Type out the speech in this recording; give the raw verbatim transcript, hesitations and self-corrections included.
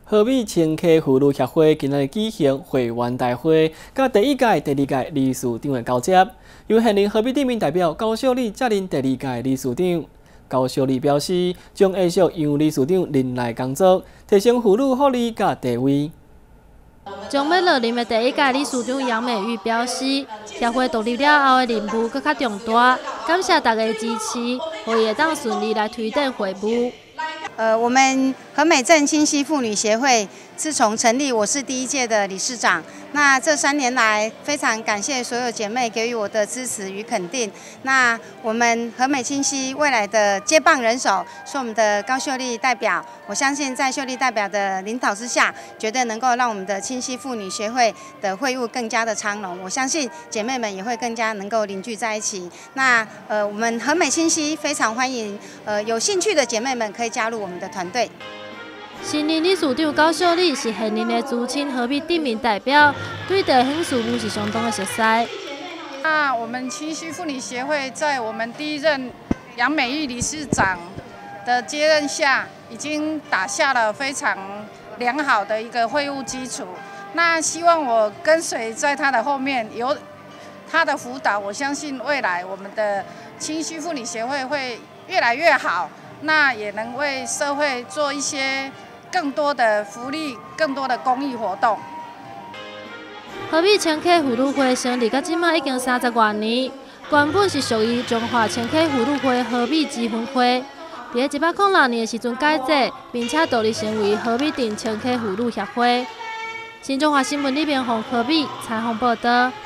河美青溪妇女协会今日举行会员大会，甲第一届、第二届理事长的交接。由现任河美镇民代表高秀丽接任第二届理事长。高秀丽表示，将继续杨理事长任内工作，提升妇女福利甲地位。 将要落任的第一届理事长杨美玉表示，协会独立了后的任务更较重大，感谢大家的支持，我也当顺利来推展会务。 呃，我们和美镇清溪妇女协会自从成立，我是第一届的理事长。那这三年来，非常感谢所有姐妹给予我的支持与肯定。那我们和美清溪未来的接棒人手是我们的高秀丽代表。我相信在秀丽代表的领导之下，绝对能够让我们的清溪妇女协会的会务更加的昌隆。我相信姐妹们也会更加能够凝聚在一起。那呃，我们和美清溪非常欢迎呃有兴趣的姐妹们可以加入我们的团队。 新任理事长高秀丽是现任的资深河美镇民代表，对地方事务是相当的熟悉。 那我们清溪妇女协会在我们第一任杨美玉理事长的接任下，已经打下了非常良好的一个会务基础。那希望我跟随在他的后面，有他的辅导，我相信未来我们的清溪妇女协会会越来越好。那也能为社会做一些 更多的福利，更多的公益活动。 河美青溪妇女会成立到即马已经三十多年，原本是属于中华青溪妇女会河美支分会，伫个一百零六年的时阵改制，并且独立成为河美镇青溪妇女协会。新中华新闻里边，洪河美采访报道。